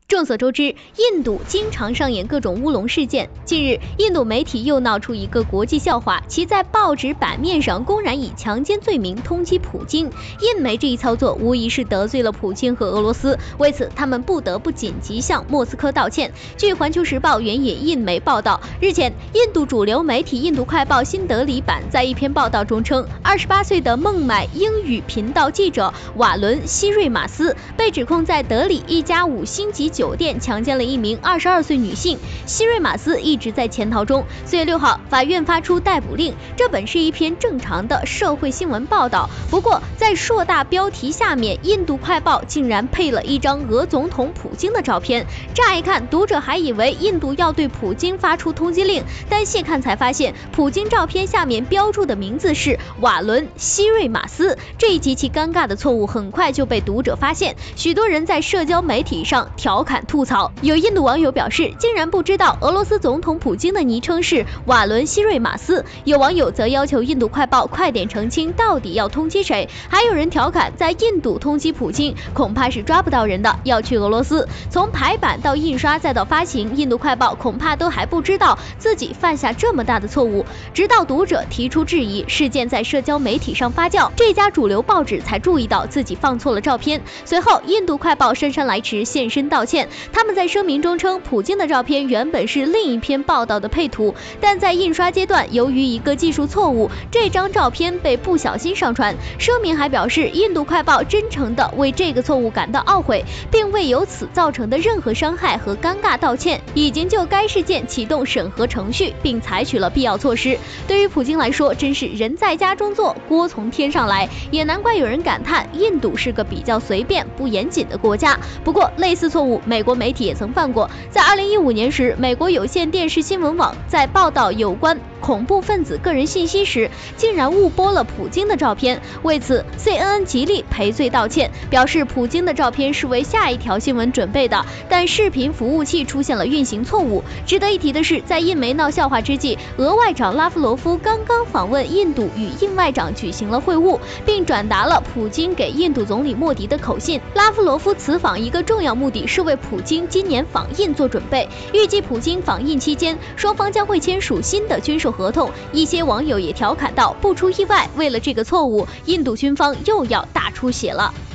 众所周知，印度经常上演各种乌龙事件。近日，印度媒体又闹出一个国际笑话，其在报纸版面上公然以强奸罪名通缉普京。印媒这一操作无疑是得罪了普京和俄罗斯，为此他们不得不紧急向莫斯科道歉。据《环球时报》援引印媒报道，日前，印度主流媒体《印度快报》新德里版在一篇报道中称，28岁的孟买英语频道记者瓦伦·希瑞马斯被指控在德里一家5星级酒店强奸了一名22岁女性。希瑞马斯一直在潜逃中。4月6号，法院发出逮捕令。这本是一篇正常的社会新闻报道，不过在硕大标题下面，印度快报竟然配了一张俄总统普京的照片。乍一看，读者还以为印度要对普京发出通缉令，但细看才发现，普京照片下面标注的名字是瓦伦·希瑞马斯。这一极其尴尬的错误很快就被读者发现，许多人在社交媒体上调侃吐槽。有印度网友表示，竟然不知道俄罗斯总统普京的昵称是瓦伦·希瑞马斯。有网友则要求印度快报快点澄清到底要通缉谁。还有人调侃，在印度通缉普京恐怕是抓不到人的，要去俄罗斯。从排版到印刷再到发行，印度快报恐怕都还不知道自己犯下这么大的错误。直到读者提出质疑，事件在社交媒体上发酵，这家主流报纸才注意到自己放错了照片。随后，印度快报姗姗来迟现身道歉。他们在声明中称，普京的照片原本是另一篇报道的配图，但在印刷阶段由于一个技术错误，这张照片被不小心上传。声明还表示，印度快报真诚地为这个错误感到懊悔，并为由此造成的任何伤害和尴尬道歉，已经就该事件启动审核程序，并采取了必要措施。对于普京来说，真是人在家中坐，锅从天上来，也难怪有人感叹印度是个比较随便不严谨的国家。不过，类似错误美国媒体也曾犯过。在2015年时，美国有线电视新闻网在报道有关恐怖分子个人信息时，竟然误播了普京的照片。为此 CNN 极力赔罪道歉，表示普京的照片是为下一条新闻准备的，但视频服务器出现了运行错误。值得一提的是，在印媒闹笑话之际，俄外长拉夫罗夫刚刚访问印度，与印外长举行了会晤，并转达了普京给印度总理莫迪的口信。拉夫罗夫此访一个重要目的是为普京今年访印做准备，预计普京访印期间，双方将会签署新的军售合同。一些网友也调侃道，不出意外，为了这个错误，印度军方又要大出血了。